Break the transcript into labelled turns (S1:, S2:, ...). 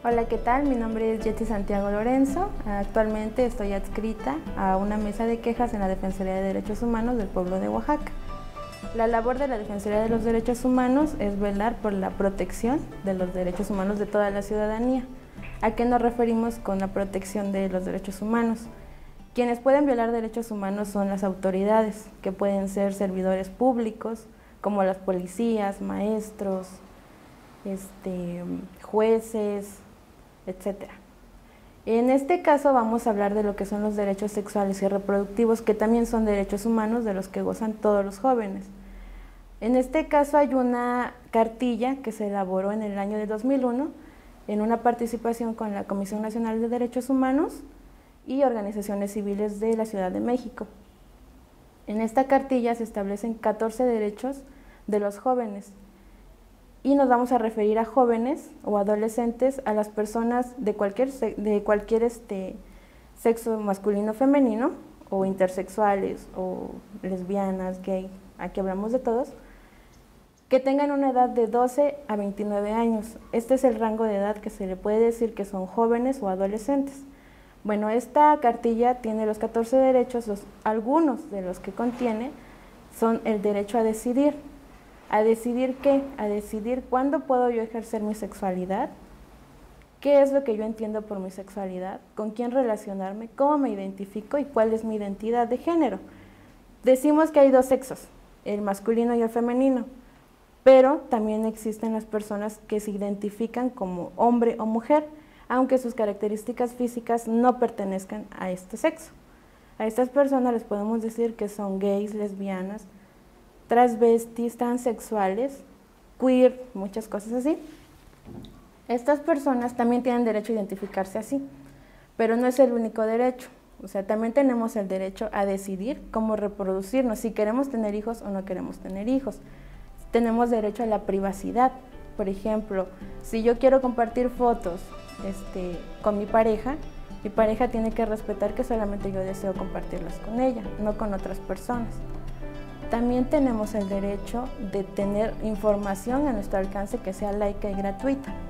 S1: Hola, ¿qué tal? Mi nombre es Yetzi Santiago Lorenzo. Actualmente estoy adscrita a una mesa de quejas en la Defensoría de Derechos Humanos del pueblo de Oaxaca. La labor de la Defensoría de los Derechos Humanos es velar por la protección de los derechos humanos de toda la ciudadanía. ¿A qué nos referimos con la protección de los derechos humanos? Quienes pueden violar derechos humanos son las autoridades, que pueden ser servidores públicos, como las policías, maestros, jueces, etc. En este caso vamos a hablar de lo que son los derechos sexuales y reproductivos, que también son derechos humanos de los que gozan todos los jóvenes. En este caso hay una cartilla que se elaboró en el año de 2001 en una participación con la Comisión Nacional de Derechos Humanos y organizaciones civiles de la Ciudad de México. En esta cartilla se establecen 14 derechos de los jóvenes y nos vamos a referir a jóvenes o adolescentes, a las personas de cualquier sexo masculino o femenino, o intersexuales, o lesbianas, gay, aquí hablamos de todos, que tengan una edad de 12 a 29 años. Este es el rango de edad que se le puede decir que son jóvenes o adolescentes. Bueno, esta cartilla tiene los 14 derechos, algunos de los que contiene son el derecho a decidir. ¿A decidir qué? A decidir cuándo puedo yo ejercer mi sexualidad, qué es lo que yo entiendo por mi sexualidad, con quién relacionarme, cómo me identifico y cuál es mi identidad de género. Decimos que hay dos sexos, el masculino y el femenino, pero también existen las personas que se identifican como hombre o mujer, aunque sus características físicas no pertenezcan a este sexo. A estas personas les podemos decir que son gays, lesbianas, transvestis, transexuales, queer, muchas cosas así. Estas personas también tienen derecho a identificarse así, pero no es el único derecho. O sea, también tenemos el derecho a decidir cómo reproducirnos, si queremos tener hijos o no queremos tener hijos. Tenemos derecho a la privacidad. Por ejemplo, si yo quiero compartir fotos con mi pareja tiene que respetar que solamente yo deseo compartirlas con ella, no con otras personas. También tenemos el derecho de tener información a nuestro alcance que sea laica y gratuita.